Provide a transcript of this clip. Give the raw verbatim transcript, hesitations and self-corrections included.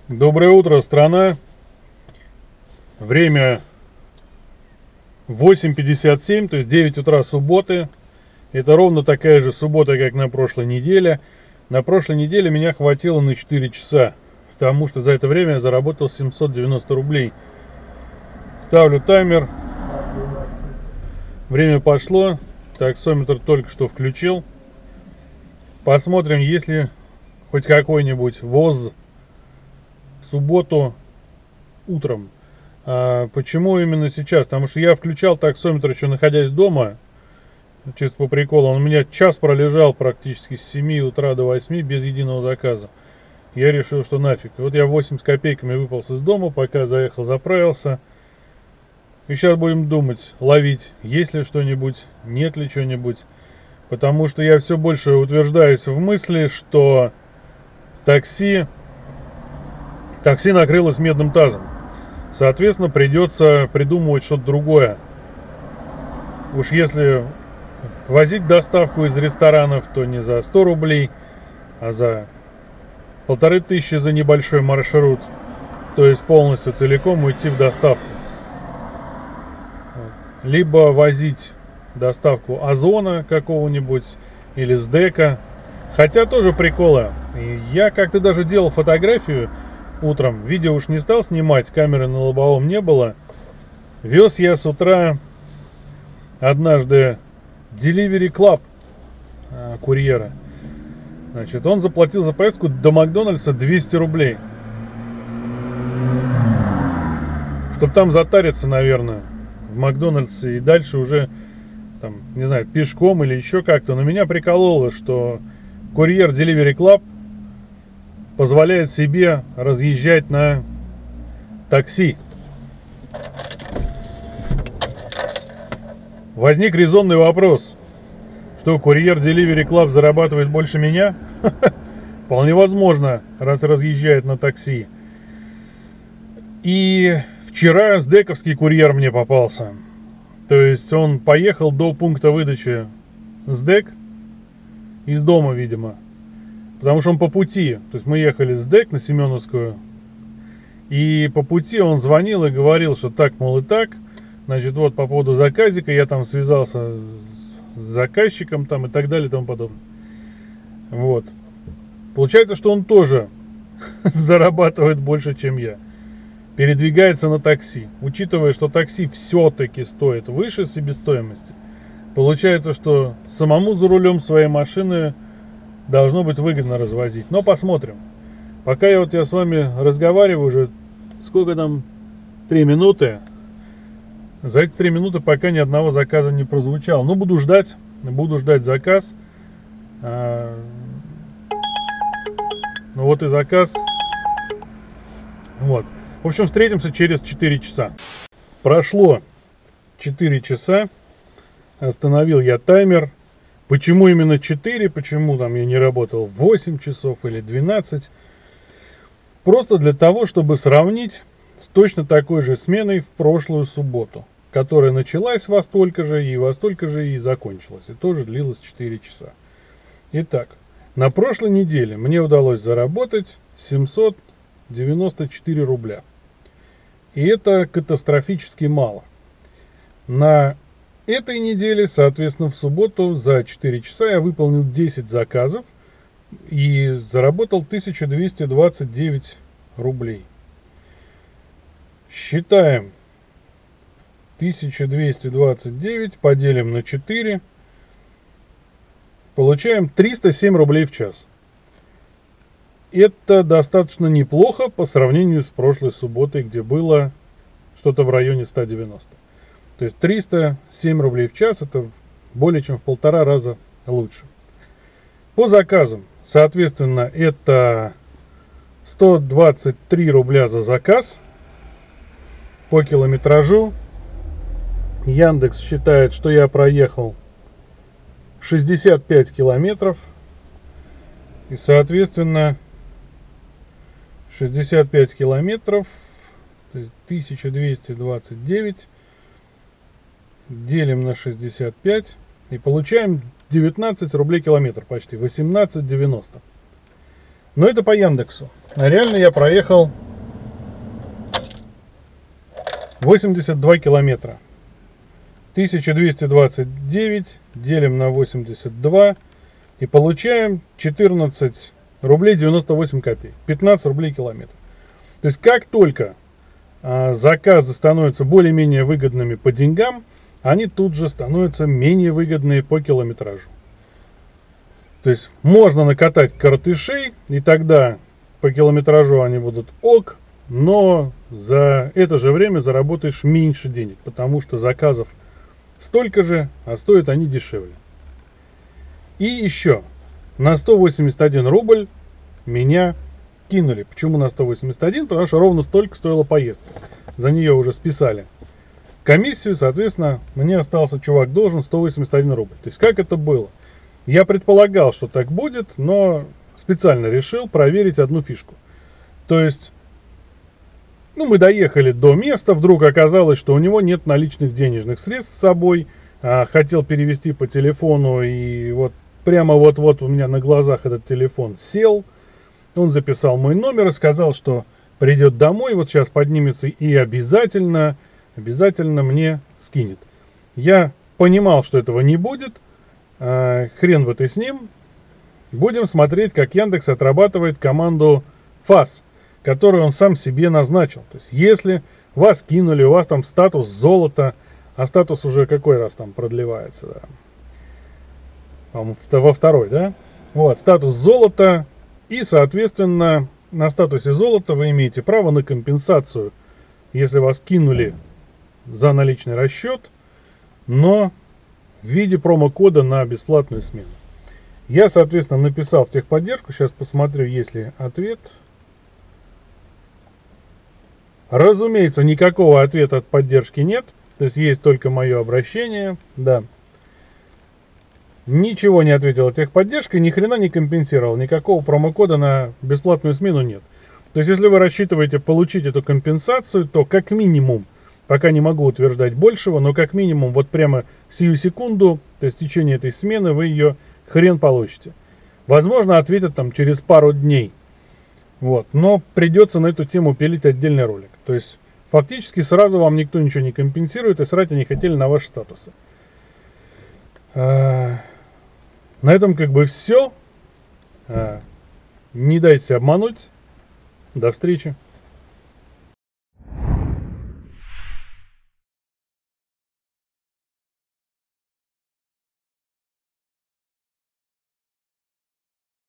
Доброе утро, страна. Время восемь пятьдесят семь, то есть девять утра субботы. Это ровно такая же суббота, как на прошлой неделе. На прошлой неделе меня хватило на четыре часа, потому что за это время я заработал семьсот девяносто рублей. Ставлю таймер. Время пошло. Таксометр только что включил. Посмотрим, есть ли хоть какой-нибудь ВОЗ в субботу утром. А почему именно сейчас? Потому что я включал таксометр еще находясь дома, чисто по приколу. Он у меня час пролежал практически с семи утра до восьми без единого заказа. Я решил, что нафиг. Вот я в восемь с копейками выполз из дома, пока заехал, заправился. И сейчас будем думать, ловить, есть ли что-нибудь, нет ли что-нибудь. Потому что я все больше утверждаюсь в мысли, что такси, такси накрылось медным тазом. Соответственно, придется придумывать что-то другое. Уж если возить доставку из ресторанов, то не за сто рублей, а за полторы тысячи за небольшой маршрут. То есть полностью целиком уйти в доставку. Либо возить доставку Озона какого-нибудь или Сдека. Хотя тоже приколы. Я как-то даже делал фотографию утром. Видео уж не стал снимать, камеры на лобовом не было. Вез я с утра однажды Delivery Club курьера. Значит, он заплатил за поездку до Макдональдса двести рублей. Чтобы там затариться, наверное, в Макдональдсе и дальше уже, там, не знаю, пешком или еще как-то. Но меня прикололо, что курьер Delivery Club позволяет себе разъезжать на такси. Возник резонный вопрос, что курьер Delivery Club зарабатывает больше меня? Вполне возможно, раз разъезжает на такси. И вчера сдековский курьер мне попался. То есть он поехал до пункта выдачи Сдек из дома, видимо. Потому что он по пути, то есть мы ехали с Сдек на Семеновскую, и по пути он звонил и говорил, что так, мол, и так, значит, вот по поводу заказика, я там связался с заказчиком там и так далее и тому подобное. Вот. Получается, что он тоже зарабатывает больше, чем я. Передвигается на такси. Учитывая, что такси все-таки стоит выше себестоимости, получается, что самому за рулем своей машины должно быть выгодно развозить. Но посмотрим. Пока я вот я с вами разговариваю уже, сколько там, три минуты. За эти три минуты пока ни одного заказа не прозвучало. Ну, буду ждать, буду ждать заказ. А, ну вот и заказ. Вот. В общем, встретимся через четыре часа. Прошло четыре часа. Остановил я таймер. Почему именно четыре? Почему там я не работал восемь часов или двенадцать? Просто для того, чтобы сравнить с точно такой же сменой в прошлую субботу, которая началась во столько же и во столько же и закончилась. И тоже длилась четыре часа. Итак, на прошлой неделе мне удалось заработать семьсот девяносто четыре рубля. И это катастрофически мало. На этой неделе, соответственно, в субботу за четыре часа я выполнил десять заказов и заработал тысячу двести двадцать девять рублей. Считаем. тысяча двести двадцать девять поделим на четыре. Получаем триста семь рублей в час. Это достаточно неплохо по сравнению с прошлой субботой, где было что-то в районе ста девяноста. То есть триста семь рублей в час, это более чем в полтора раза лучше. По заказам, соответственно, это сто двадцать три рубля за заказ. По километражу Яндекс считает, что я проехал шестьдесят пять километров. И, соответственно, шестьдесят пять километров, то есть тысяча двести двадцать девять, делим на шестьдесят пять и получаем девятнадцать рублей километр, почти восемнадцать девяносто. Но это по Яндексу. А реально я проехал восемьдесят два километра. тысяча двести двадцать девять делим на восемьдесят два и получаем четырнадцать рублей девяносто восемь копеек. пятнадцать рублей километр. То есть как только а, заказы становятся более-менее выгодными по деньгам, они тут же становятся менее выгодные по километражу. То есть можно накатать коротышей, и тогда по километражу они будут ок, но за это же время заработаешь меньше денег, потому что заказов столько же, а стоят они дешевле. И еще на сто восемьдесят один рубль меня кинули. Почему на сто восемьдесят один? Потому что ровно столько стоила поездка. За нее уже списали комиссию, соответственно, мне остался чувак должен сто восемьдесят один рубль. То есть как это было? Я предполагал, что так будет, но специально решил проверить одну фишку. То есть, ну, мы доехали до места, вдруг оказалось, что у него нет наличных денежных средств с собой, а, хотел перевести по телефону, и вот прямо вот-вот у меня на глазах этот телефон сел. Он записал мой номер и сказал, что придет домой, вот сейчас поднимется и обязательно, обязательно мне скинет. Я понимал, что этого не будет, а, хрен бы ты с ним. Будем смотреть, как Яндекс отрабатывает команду фас, которую он сам себе назначил. То есть, если вас кинули, у вас там статус золото, а статус уже какой раз там продлевается, да? Во второй, да? Вот, статус золото, и, соответственно, на статусе золота вы имеете право на компенсацию, если вас кинули за наличный расчет, но в виде промокода на бесплатную смену. Я, соответственно, написал в техподдержку. Сейчас посмотрю, есть ли ответ. Разумеется, никакого ответа от поддержки нет. То есть есть только мое обращение. Да. Ничего не ответила техподдержка, ни хрена не компенсировал. Никакого промокода на бесплатную смену нет. То есть если вы рассчитываете получить эту компенсацию, то как минимум, пока не могу утверждать большего, но как минимум вот прямо сию секунду, то есть в течение этой смены вы ее хрен получите. Возможно, ответят там через пару дней. Вот. Но придется на эту тему пилить отдельный ролик. То есть фактически сразу вам никто ничего не компенсирует, и срать они хотели на ваши статусы. На этом как бы все. Не дайте себя обмануть. До встречи.